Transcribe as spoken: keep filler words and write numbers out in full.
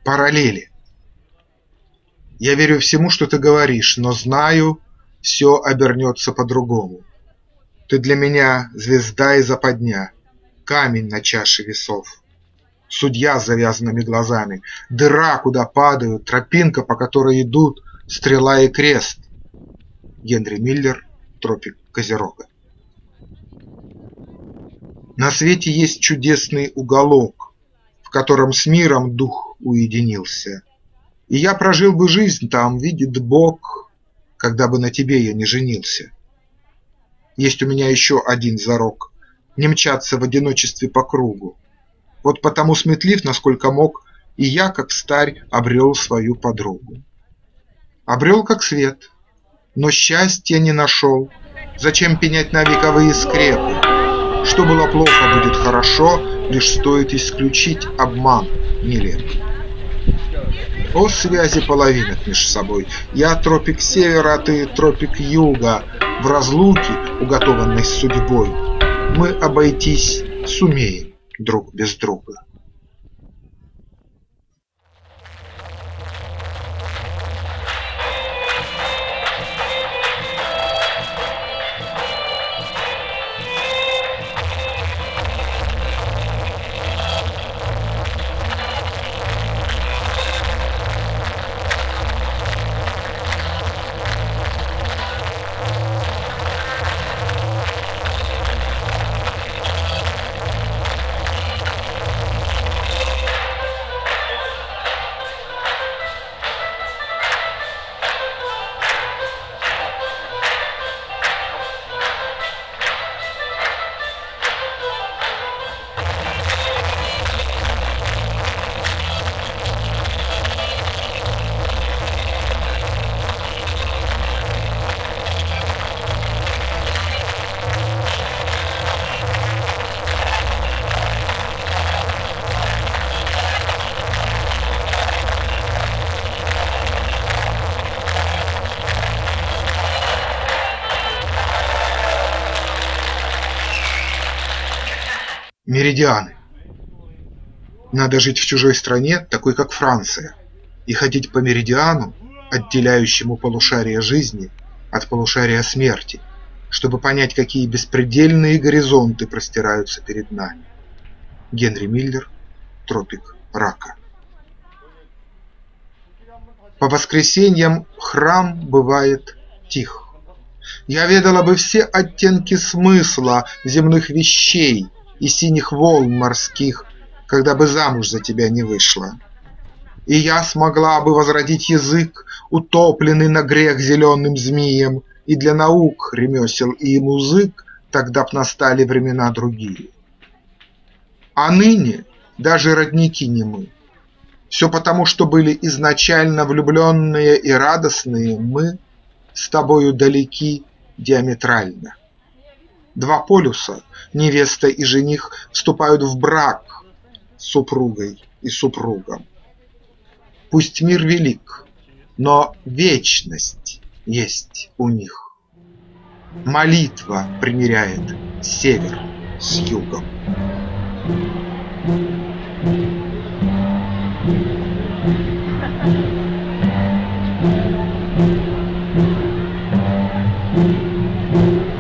параллели. Я верю всему, что ты говоришь, но знаю, все обернется по-другому. Ты для меня звезда и западня, камень на чаше весов, судья с завязанными глазами, дыра, куда падают, тропинка, по которой идут стрела и крест. Генри Миллер, «Тропик Козерога». На свете есть чудесный уголок, в котором с миром дух уединился. И я прожил бы жизнь там, видит Бог, когда бы на тебе я не женился. Есть у меня еще один зарок — не мчаться в одиночестве по кругу. Вот потому сметлив, насколько мог, и я, как старь, обрел свою подругу. Обрел как свет, но счастья не нашел. Зачем пенять на вековые скрепы? Что было плохо, будет хорошо, лишь стоит исключить обман нелепый. О связи половинок меж собой, я тропик севера, а ты тропик юга. В разлуке, уготованной судьбой, мы обойтись сумеем друг без друга. Меридианы. Надо жить в чужой стране, такой как Франция, и ходить по меридиану, отделяющему полушарие жизни от полушария смерти, чтобы понять, какие беспредельные горизонты простираются перед нами. Генри Миллер, «Тропик рака». По воскресеньям храм бывает тих. Я ведала бы все оттенки смысла земных вещей и синих волн морских, когда бы замуж за тебя не вышла. И я смогла бы возродить язык, утопленный на грех зеленым змеем, и для наук, ремесел и музык тогда б настали времена другие. А ныне даже родники не мы. Все потому, что были изначально влюбленные и радостные мы с тобою далеки диаметрально. Два полюса, невеста и жених, вступают в брак с супругой и супругом. Пусть мир велик, но вечность есть у них. Молитва примиряет север с югом. Thank you.